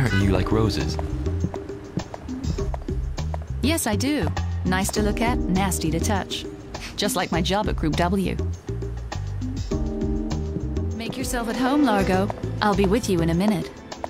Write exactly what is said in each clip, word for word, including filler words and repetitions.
Apparently you like roses. Yes, I do. Nice to look at, nasty to touch. Just like my job at Group W. Make yourself at home, Largo. I'll be with you in a minute.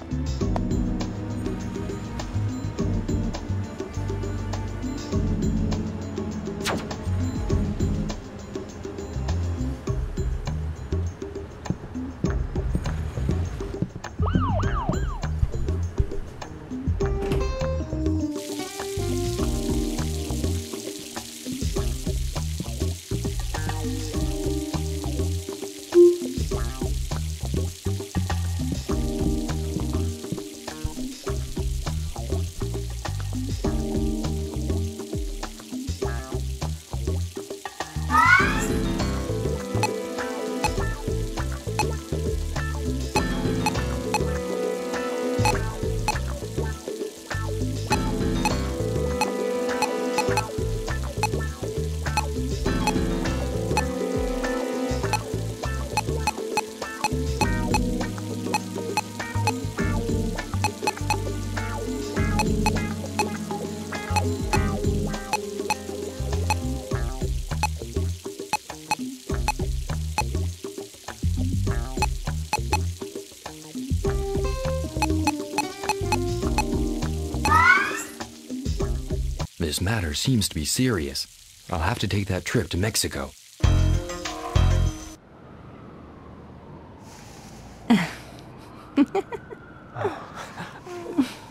This matter seems to be serious. I'll have to take that trip to Mexico.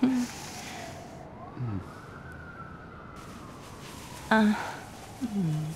uh, mm.